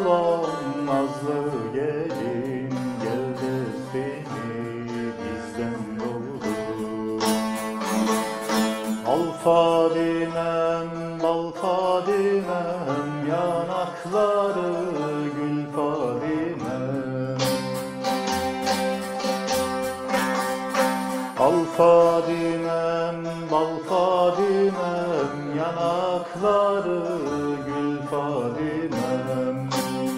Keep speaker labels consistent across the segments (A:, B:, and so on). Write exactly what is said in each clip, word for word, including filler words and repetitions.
A: olan nazlı gelin, gel de seni bizden doğru. Al Fadimem, bal Fadimem, yanakları gül Fadimem. Al Fadimem, bal Fadimem, yanakları gül Fadimem.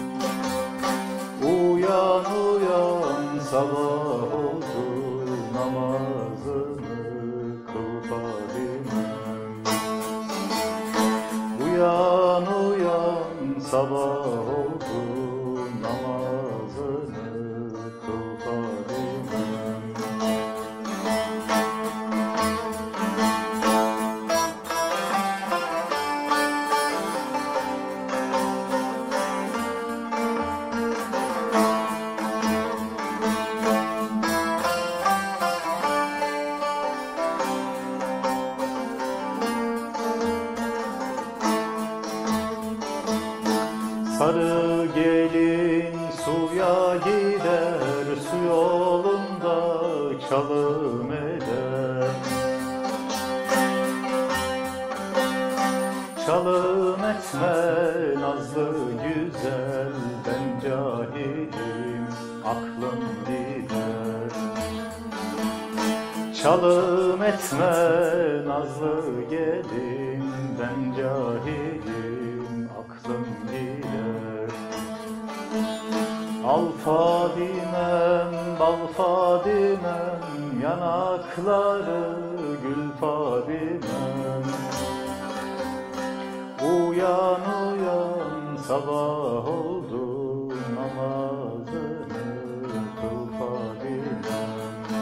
A: Uyan uyan, sabah oldu, namazını kıl Fadimem. Uyan uyan, sabah oldu, namazını kıl Fadimem. Sarı gelin suya gider, su yolunda çalım eder. Çalım etme nazlı güzel, ben cahilim, aklım gider. Çalım etme nazlı gelin, ben cahilim, aklım gider. Al Fadimem, bal Fadimem, yanakları gül Fadimem. Uyan uyan, sabah oldu, namazını kıl Fadimem.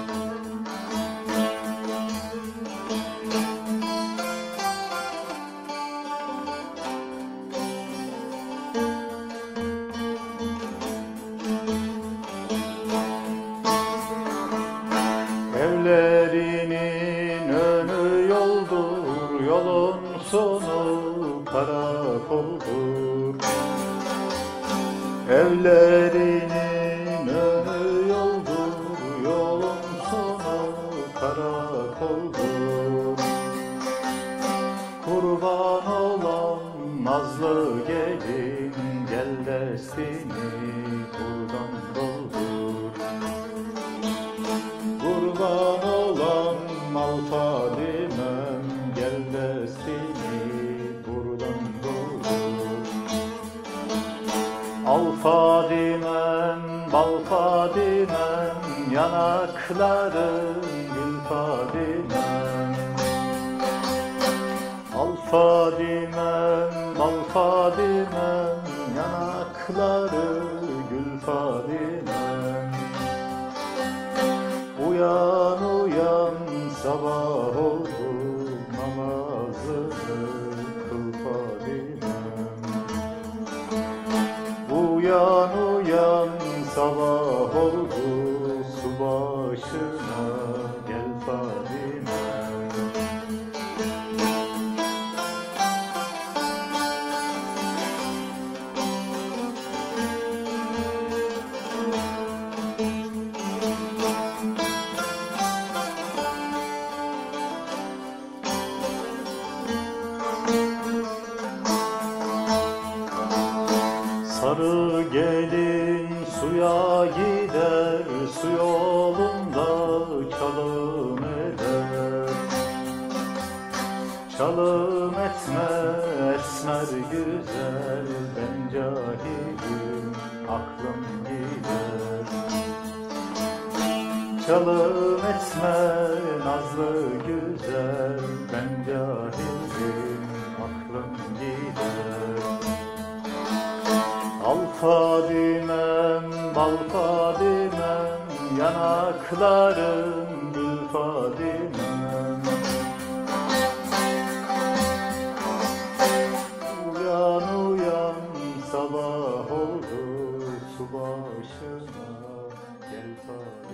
A: Evlerinin önü yoldur, yolun sonu karakoldur. Evlerinin önü yoldur, yolun sonu karakoldur. Kurban olan nazlı gelin, gel destini buradan doldur. Kurban olan mal Fadimem, gel destini buradan doldur. Al Fadimem, bal Fadimem, yanakları gül Fadimem. Al Fadimem, bal Fadimem, yanakları gül Fadimem. Uyan uyan, sabah oldu, namazını kıl Fadimem. Uyan uyan, sabah oldu, su başına gel Fadimem. Sarı gelin suya gider, su yolunda çalım eder. Çalım etme esmer güzel, ben cahilim, aklım gider. Çalım etme nazlı güzel, ben cahilim, aklım gider. Al Fadimem, bal Fadimem, yanakların gül Fadimem. Uyan uyan, sabah oldu, su başına gel Fadimem.